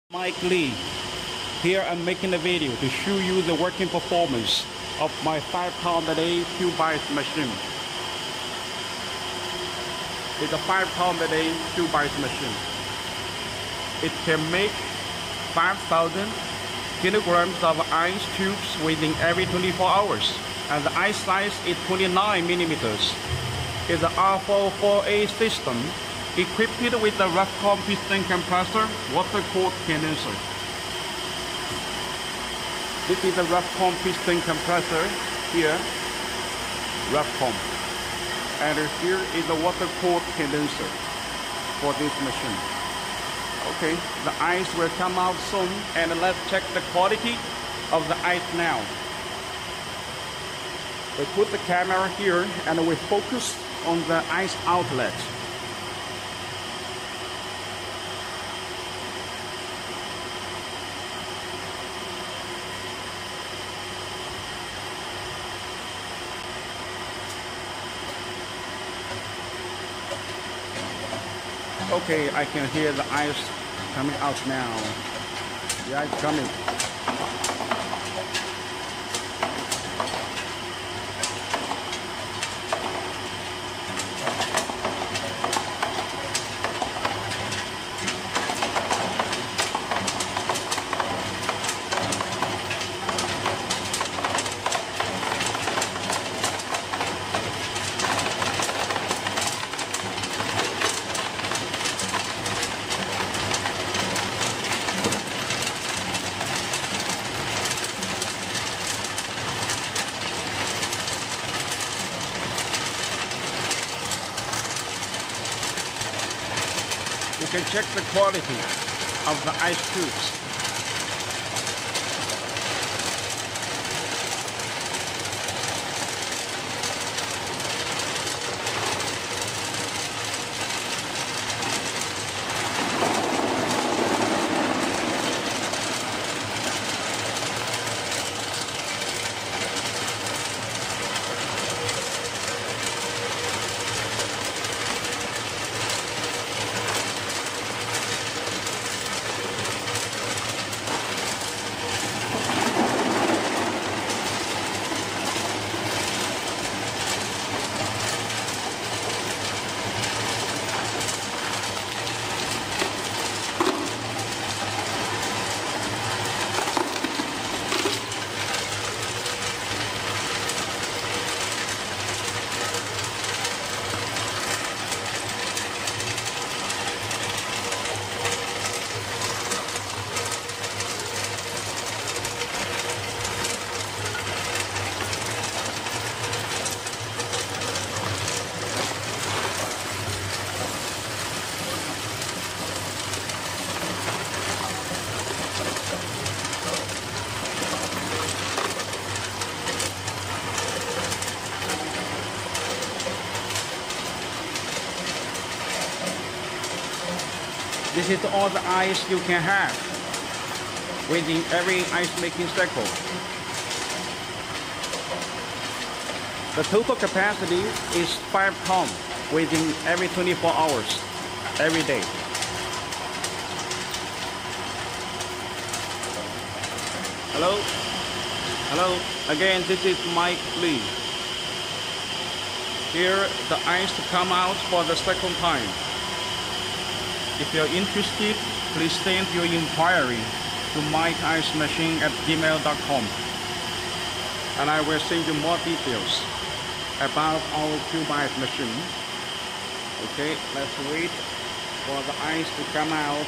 Mike Lee. Here I'm making a video to show you the working performance of my 5 pound a day cube ice machine. It's a 5 pound a day cube ice machine. It can make 5,000 kilograms of ice cubes within every 24 hours. And the ice size is 29 millimeters. It's an R448 system equipped with a vacuum piston compressor, water-cooled condenser. This is a vacuum piston compressor here, vacuum. And here is a water-cooled condenser for this machine. Okay, the ice will come out soon, and let's check the quality of the ice now. We put the camera here and we focus on the ice outlet. Okay, I can hear the ice coming out now. Yeah, it's coming. You can check the quality of the ice cubes. This is all the ice you can have within every ice making cycle. The total capacity is 5 pounds within every 24 hours, every day. Hello? Hello? Again, this is Mike Lee. Here, the ice come out for the second time. If you're interested, please send your inquiry to mikeicemachine@gmail.com, and I will send you more details about our cube ice machine. Okay, let's wait for the ice to come out.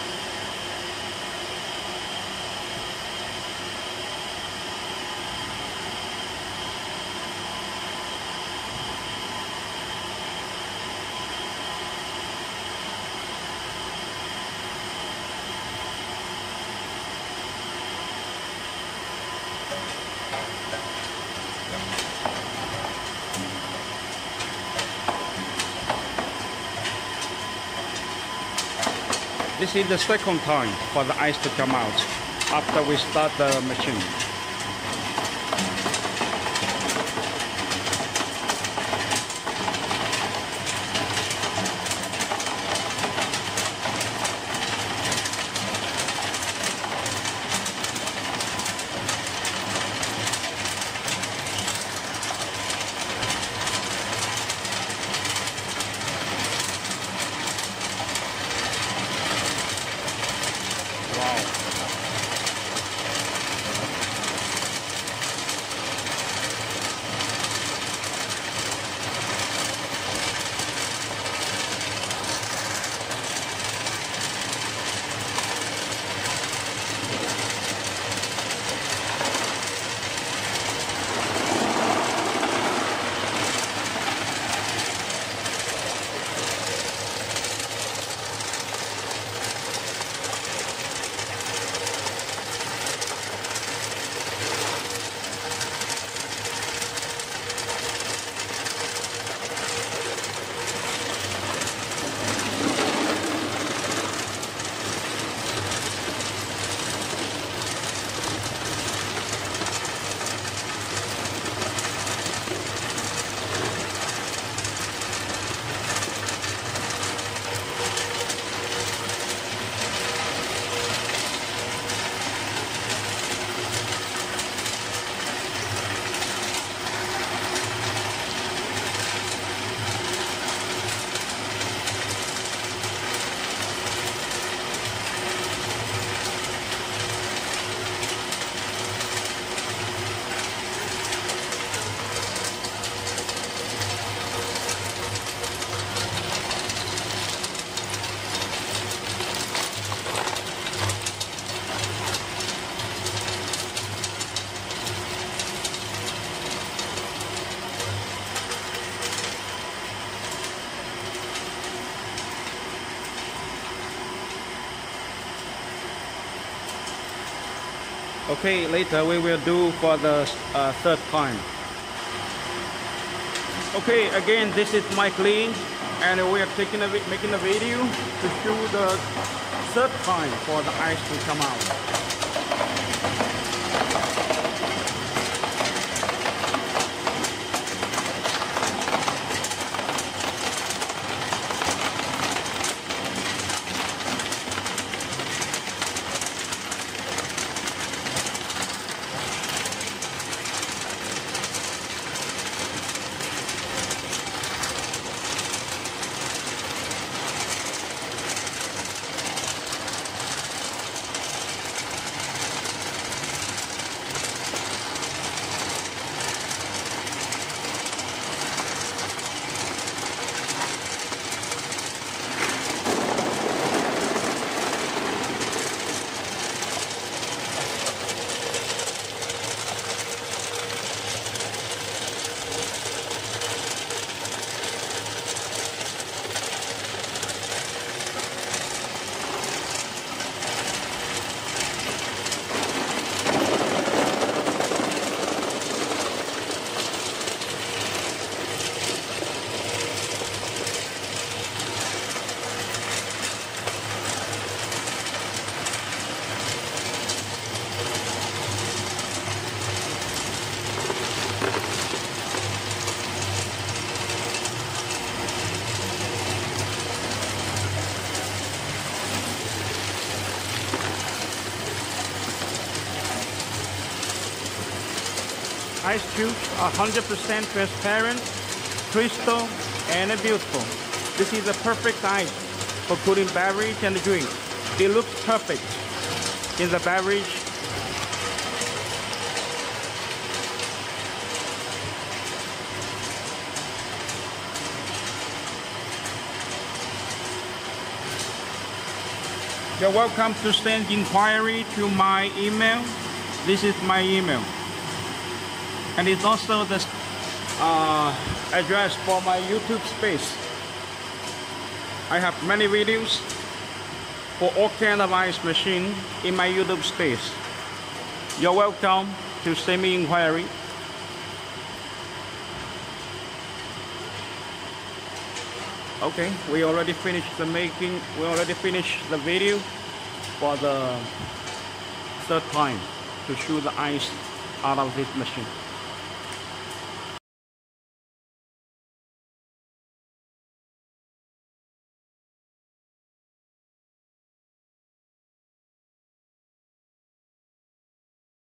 This is the second time for the ice to come out after we start the machine. Okay, later we will do for the third time. Okay, again, this is my clean, and we are making a video to show the third time for the ice to come out. Ice cubes are 100% transparent, crystal, and beautiful. This is a perfect ice for cooling beverage and drink. It looks perfect in the beverage. You're welcome to send inquiry to my email. This is my email. And it's also the address for my YouTube space. I have many videos for all kind of ice machine in my YouTube space. You're welcome to send me inquiry. Okay, we already finished the making. We already finished the video for the third time to shoot the ice out of this machine.